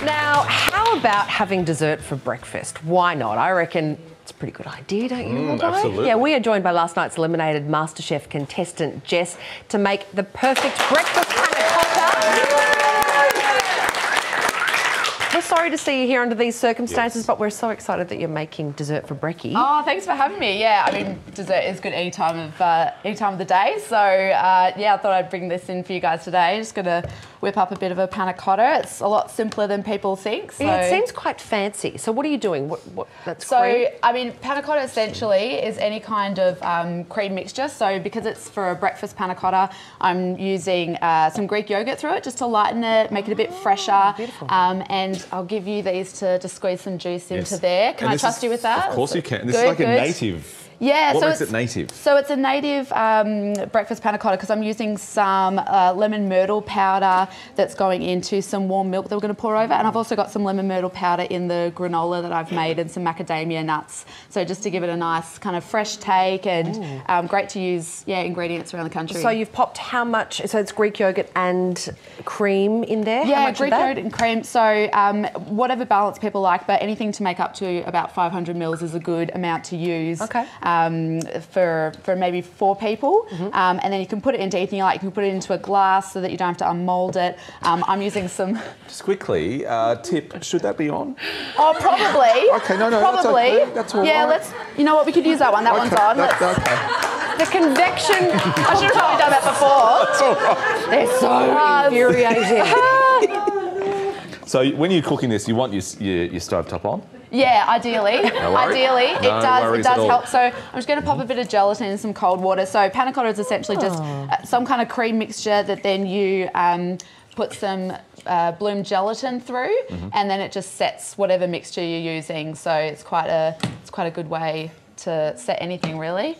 Now, how about having dessert for breakfast? Why not? I reckon it's a pretty good idea, don't you? Absolutely. Yeah, we are joined by last night's eliminated MasterChef contestant, Jess, to make the perfect breakfast panna cotta. We're sorry to see you here under these circumstances, but we're so excited that you're making dessert for brekkie. Oh, thanks for having me. Yeah, I mean, dessert is good any time of the day. So, yeah, I thought I'd bring this in for you guys today. Just going to whip up a bit of a panna cotta. It's a lot simpler than people think. So. Yeah, it seems quite fancy. So what are you doing? That's so, cream? I mean, panna cotta essentially is any kind of cream mixture. So because it's for a breakfast panna cotta, I'm using some Greek yogurt through it just to lighten it, make it a bit fresher. Beautiful. And I'll give you these to squeeze some juice into there. Can I trust you with that? Of course you can. This Good, is like good. a native. Yeah, What so makes it native? So it's a native breakfast panna cotta because I'm using some lemon myrtle powder that's going into some warm milk that we're going to pour over, and I've also got some lemon myrtle powder in the granola that I've made and some macadamia nuts. So just to give it a nice kind of fresh take, and great to use ingredients around the country. So you've popped how much? So it's Greek yogurt and cream in there? Yeah, how much Greek of that? yogurt and cream. So whatever balance people like, but anything to make up to about 500 mils is a good amount to use. Okay. For maybe 4 people, and then you can put it into anything you like. You can put it into a glass so that you don't have to unmold it. I'm using some. Just quickly, tip, should that be on? Oh, probably. Okay, no, probably. that's okay. That's all yeah, right. let's. You know what? We could use that one. That one's on. Okay. The convection. I should have probably done that before. That's all right. They're so infuriating. So when you're cooking this, you want your stove top on? Yeah, ideally. Ideally, it does help. So I'm just going to pop a bit of gelatin in some cold water. So panna cotta is essentially just some kind of cream mixture that then you put some bloom gelatin through, and then it just sets whatever mixture you're using. So it's quite a good way to set anything really.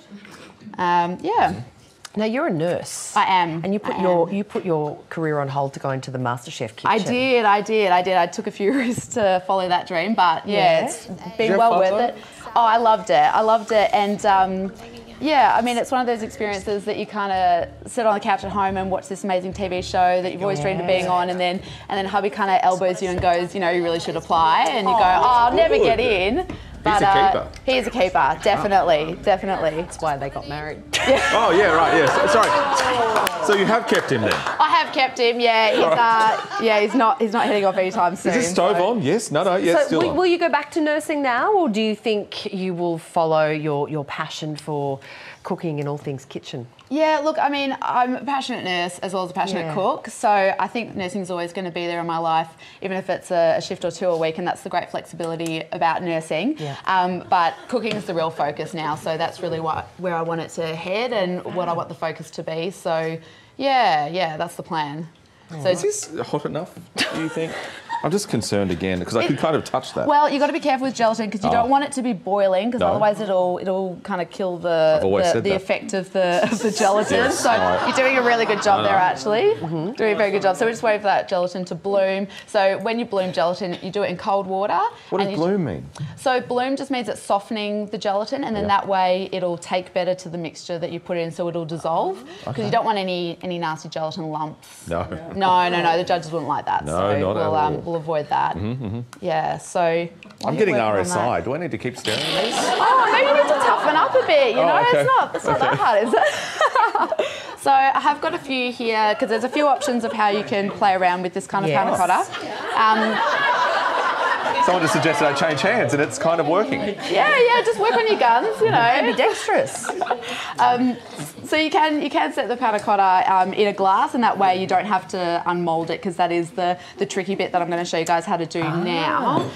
Yeah. Now you're a nurse. I am. And you put your career on hold to go into the MasterChef kitchen. I did. I took a few risks to follow that dream, but it's been well worth it. Oh, I loved it. And yeah, I mean, it's one of those experiences that you kind of sit on the couch at home and watch this amazing TV show that you've always dreamed of being on, and then hubby kind of elbows you and goes, you really should apply, and you go, I'll never get in. He's a keeper. He is a keeper, definitely. That's why they got married. Oh, yeah, right, yes. Sorry. So you have kept him then? I have kept him, yeah. He's not heading off anytime soon. Is this stove on? Yes? No, yes, So still on. will you go back to nursing now, or do you think you will follow your passion for cooking and all things kitchen? Yeah, look, I mean, I'm a passionate nurse as well as a passionate cook, so I think nursing is always going to be there in my life, even if it's a shift or 2 a week, and that's the great flexibility about nursing. Yeah. But cooking is the real focus now, so that's really where I want it to head and what I want the focus to be. So, yeah, that's the plan. So is this hot enough, do you think? I'm just concerned again because I could kind of touch that. Well, you've got to be careful with gelatin because you don't want it to be boiling, because otherwise it'll kind of kill the effect of the gelatin. Yes. So you're doing a really good job there, actually. Doing a very good job. So we just wait for that gelatin to bloom. So when you bloom gelatin, you do it in cold water. What does bloom mean? So bloom just means it's softening the gelatin, and then that way it'll take better to the mixture that you put in, so it'll dissolve. Because you don't want any nasty gelatin lumps. No. No, the judges wouldn't like that. No, so not at all. we'll avoid that. Yeah, so... I'm getting RSI. Do I need to keep stirring these? Oh, maybe you need to toughen up a bit, okay. It's not that hard, is it? So I have got a few here, because there's a few options of how you can play around with this kind of panna cotta. Someone just suggested I change hands and it's kind of working. Yeah, just work on your guns, Ambidextrous. So you can set the panna cotta in a glass, and that way you don't have to unmold it, because that is the tricky bit that I'm going to show you guys how to do now.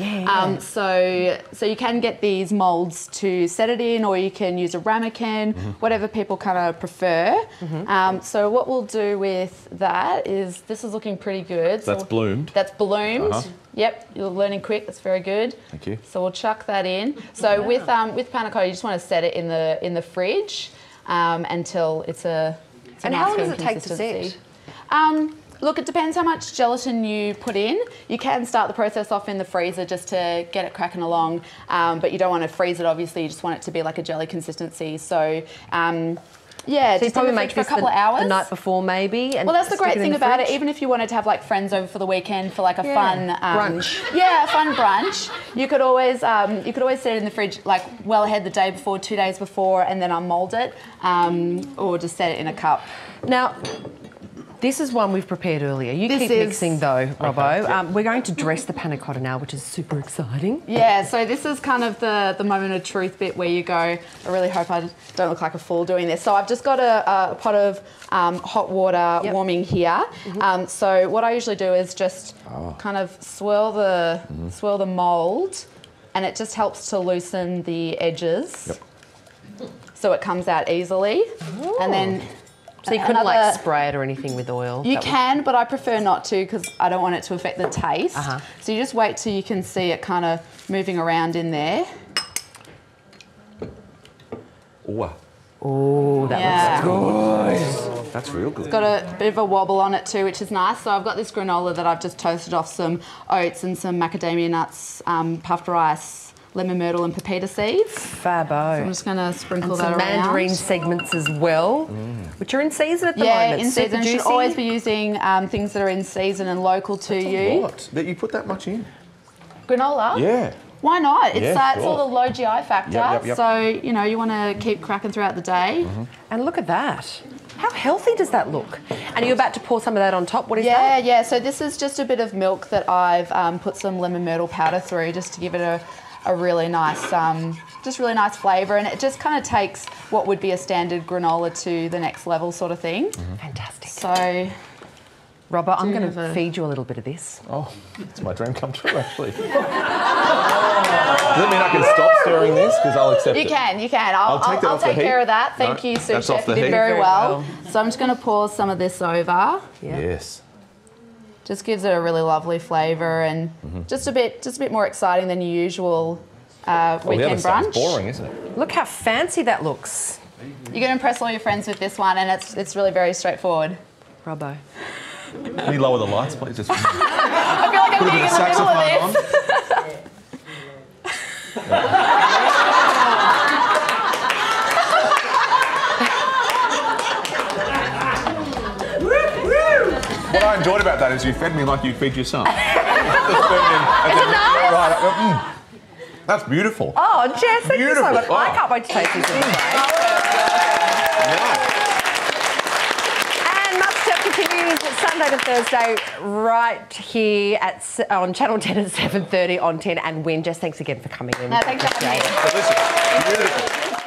So you can get these molds to set it in, or you can use a ramekin, whatever people kind of prefer. So what we'll do with that is, this is looking pretty good. That's bloomed. That's bloomed. Yep, you're learning quick. That's very good. Thank you. So we'll chuck that in. So with panna cotta, you just want to set it in the fridge until it's a And how long does it take to set? Look, it depends how much gelatin you put in. You can start the process off in the freezer just to get it cracking along, but you don't want to freeze it, obviously. You just want it to be like a jelly consistency. So Yeah, So you just probably in the make fridge this for a couple of hours. the night before, maybe. And Well, that's the stick great it in thing the about it. fridge. Even if you wanted to have like friends over for the weekend for like a fun brunch. Yeah, a fun brunch. You could always set it in the fridge like well ahead the day before, 2 days before, and then unmold it, or just set it in a cup. Now, this is one we've prepared earlier. You This keep is- mixing though, Robbo. yeah. We're going to dress the panna cotta now, which is super exciting. Yeah, so this is kind of the moment of truth bit where you go, I really hope I don't look like a fool doing this. So I've just got a pot of hot water warming here. So what I usually do is just kind of swirl the mould, and it just helps to loosen the edges. So it comes out easily. And then So you couldn't like spray it or anything with oil? You can, but I prefer not to because I don't want it to affect the taste. So you just wait till you can see it kind of moving around in there. Wow. Oh, that looks good. That's real good. Got a bit of a wobble on it too, which is nice. So I've got this granola that I've just toasted off some oats and some macadamia nuts, puffed rice, lemon myrtle and pepita seeds. Fabo. I'm just going to sprinkle And that some around. mandarin segments as well, which are in season at the Yeah, moment. in Super season. You should juicy. always be using things that are in season and local to you. What? That you put that much in? Granola? Yeah. Why not? It's Yeah, it's sure. all the low GI factor. Yep. So, you know, you want to keep cracking throughout the day. And look at that. How healthy does that look? And you're about to pour some of that on top. What is that? Yeah. So this is just a bit of milk that I've put some lemon myrtle powder through just to give it a really nice, really nice flavour. And it just kind of takes what would be a standard granola to the next level sort of thing. Fantastic. So, Robbo, I'm going have to a- feed you a little bit of this. Oh, it's my dream come true, actually. Does that mean I can stop stirring this? Because I'll accept you it. can. I'll take that I'll off the take heat. care of that. No, Thank you, Sous that's off Chef. You the did heat. very Very well. well. So I'm just going to pour some of this over. Yeah. Yes. Just gives it a really lovely flavour and just a bit more exciting than your usual Well, the other weekend stuff's brunch. boring, isn't it? Look how fancy that looks, You're going to impress all your friends with this one, and it's really very straightforward. Robbo. Can you lower the lights, please? Just I feel like I'm being in the middle of this. What I enjoyed about that is you fed me like you feed your son. That's beautiful. Oh, Jess, thank you so much. Beautiful. I Oh. can't wait to taste this in the And MasterChef continues Sunday to Thursday right here on Channel 10 at 7:30 on 10 and Win. Jess, thanks again for coming in. No, thanks for having me. Delicious. Beautiful.